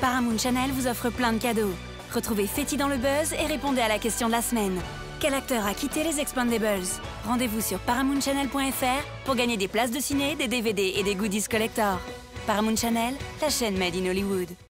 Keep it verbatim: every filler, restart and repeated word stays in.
Paramount Channel vous offre plein de cadeaux. Retrouvez Féti dans le buzz et répondez à la question de la semaine. Quel acteur a quitté les Expendables? Rendez-vous sur paramount channel point f r pour gagner des places de ciné, des D V D et des goodies collector. Paramount Channel, la chaîne Made in Hollywood.